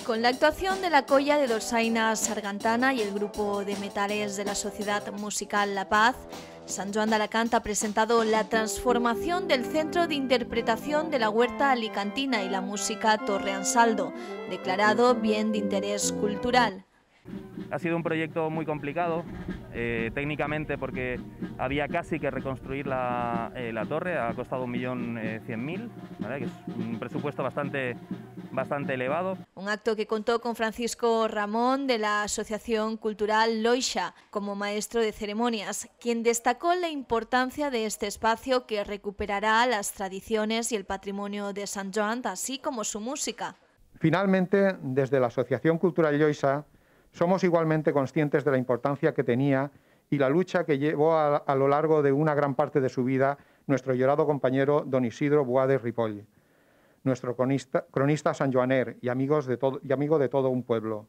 Con la actuación de la Colla de Dolçaina Sargantana y el grupo de metales de la Sociedad Musical La Paz, Sant Joan d'Alacant ha presentado la transformación del Centro de Interpretación de la Huerta Alicantina y la Música Torre Ansaldo, declarado Bien de Interés Cultural. Ha sido un proyecto muy complicado, técnicamente, porque había casi que reconstruir la torre, ha costado 1.100.000, ¿vale? Que es un presupuesto bastante elevado. Un acto que contó con Francisco Ramón de la Asociación Cultural Loixa como maestro de ceremonias, quien destacó la importancia de este espacio que recuperará las tradiciones y el patrimonio de Sant Joan, así como su música. Finalmente, desde la Asociación Cultural Loixa, somos igualmente conscientes de la importancia que tenía y la lucha que llevó a lo largo de una gran parte de su vida nuestro llorado compañero don Isidro Boada Ripoll, nuestro cronista sanjoaner y amigo de todo un pueblo.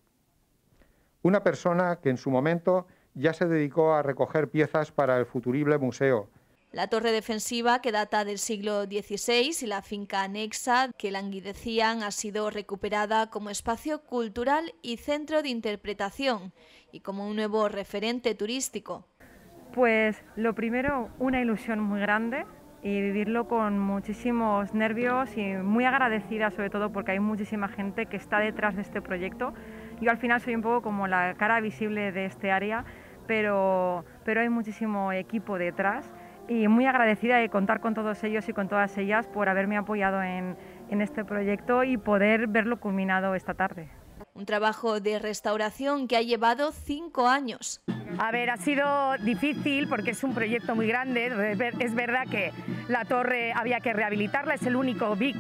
Una persona que en su momento ya se dedicó a recoger piezas para el futurible museo. La torre defensiva, que data del siglo XVI, y la finca anexa que languidecían, ha sido recuperada como espacio cultural y centro de interpretación y como un nuevo referente turístico. Pues lo primero, una ilusión muy grande y vivirlo con muchísimos nervios y muy agradecida, sobre todo porque hay muchísima gente que está detrás de este proyecto. Yo al final soy un poco como la cara visible de este área, pero hay muchísimo equipo detrás. Y muy agradecida de contar con todos ellos y con todas ellas por haberme apoyado en este proyecto y poder verlo culminado esta tarde. Un trabajo de restauración que ha llevado 5 años. A ver, ha sido difícil porque es un proyecto muy grande. Es verdad que la torre había que rehabilitarla, es el único BIC,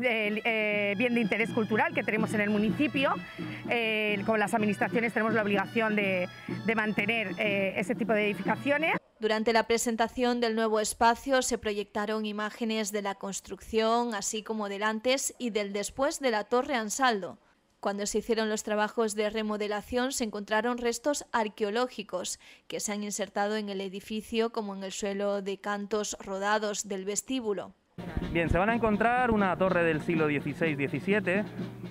bien de interés cultural, que tenemos en el municipio. Con las administraciones tenemos la obligación de mantener ese tipo de edificaciones. Durante la presentación del nuevo espacio se proyectaron imágenes de la construcción, así como del antes y del después de la Torre Ansaldo. Cuando se hicieron los trabajos de remodelación se encontraron restos arqueológicos que se han insertado en el edificio, como en el suelo de cantos rodados del vestíbulo. Bien, se van a encontrar una torre del siglo XVI-XVII,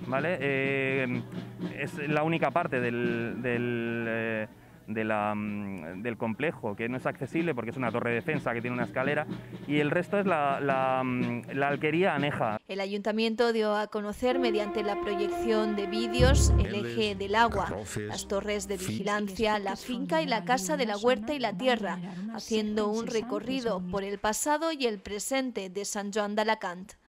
¿vale? Es la única parte del complejo que no es accesible porque es una torre de defensa que tiene una escalera, y el resto es la alquería aneja. El ayuntamiento dio a conocer mediante la proyección de vídeos el eje del agua, las torres de vigilancia, la finca y la casa de la huerta y la tierra, haciendo un recorrido por el pasado y el presente de Sant Joan d'Alacant.